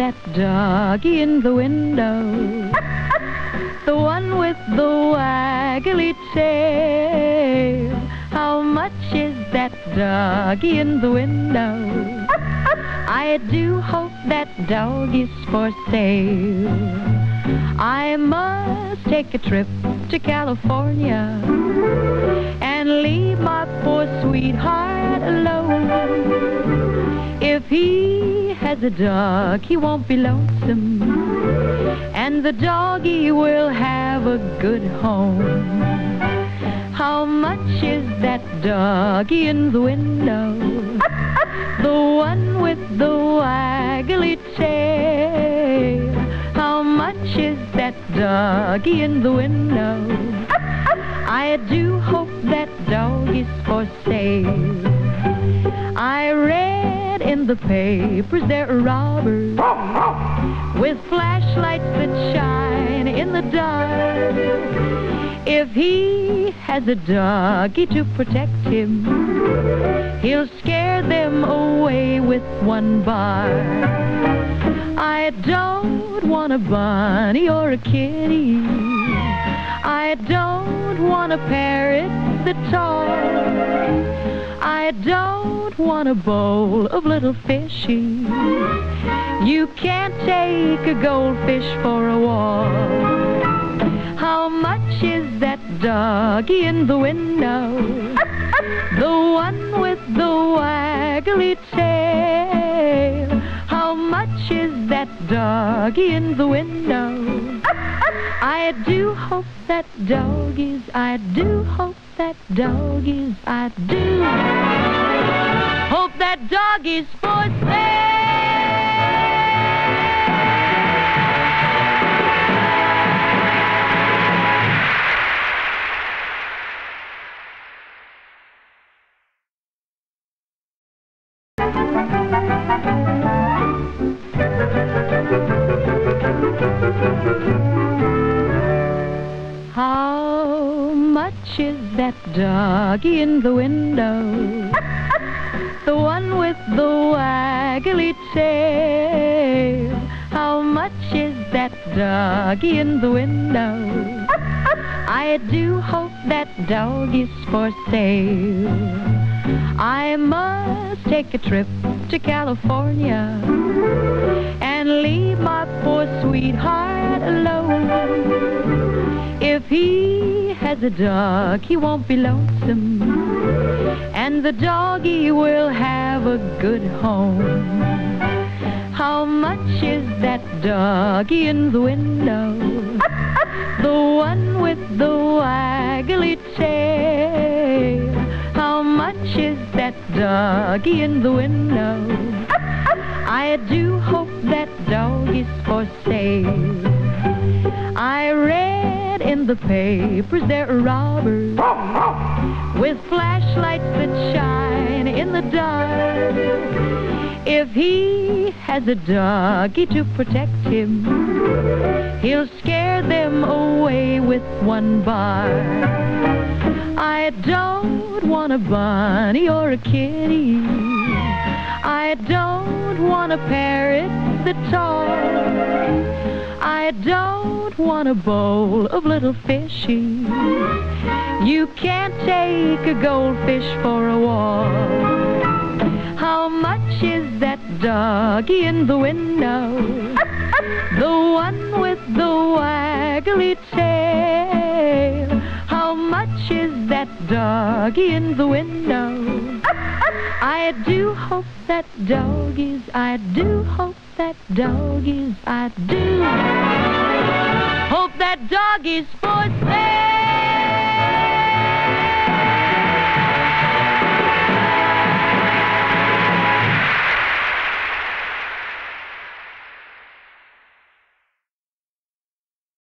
that doggy in the window? The one with the waggly tail. How much is that doggy in the window? I do hope that dog is for sale. I must take a trip to California and leave my poor sweetheart alone. If he has a dog, he won't be lonesome, and the doggy will have a good home. How much is that doggy in the window? The one with the waggly tail. How much is that doggy in the window? I do hope that dog is for sale. I read in the papers there are robbers with flashlights that shine in the dark. If he has a doggy to protect him, he'll scare them away with one bark. I don't want a bunny or a kitty. I don't want a parrot that talks. I don't want a bowl of little fishies. You can't take a goldfish for a walk. How much is that doggy in the window? The one with the waggly tail. How much is that doggy in the window? I do hope that dog is, I do hope that dog is, I do hope that dog is for sale. How much is that doggy in the window? The one with the waggly tail. How much is that doggy in the window? I do hope that dog is for sale. I must take a trip to California and leave my poor sweetheart alone. If he has a dog, he won't be lonesome, and the doggy will have a good home. How much is that doggy in the window? The one with the waggly tail. How much is that doggy in the window? I do hope that dog is for sale. I read in the papers there are robbers with flashlights that shine in the dark. If he has a doggy to protect him, he'll scare them away with one bark. I don't want a bunny or a kitty. I don't want a parrot that talks. I don't want a bowl of little fishies. You can't take a goldfish for a walk. How much is that doggy in the window? The one with the waggly tail. How much is that doggy in the window? I do hope that dog is, I do hope that dog is, I do hope that dog is for sale.